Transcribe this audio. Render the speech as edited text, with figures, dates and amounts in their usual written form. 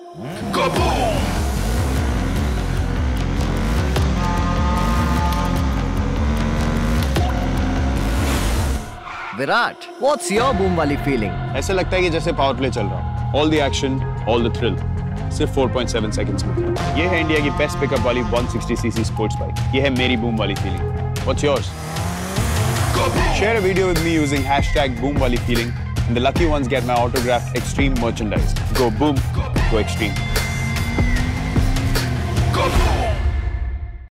Go boom! Virat, what's your boom वाली feeling? ऐसा लगता है कि जैसे पावर प्ले चल रहा हो। All the action, all the thrill. सिर्फ 4.7 seconds में। ये है इंडिया की बेस्ट पिकअप वाली 160cc स्पोर्ट्स बाइक। ये है मेरी बूम वाली feeling. What's yours? Share a video with me using #BoomWaliFeeling, and the lucky ones get my autographed XTREME merchandise. Go boom, go extreme. Go boom!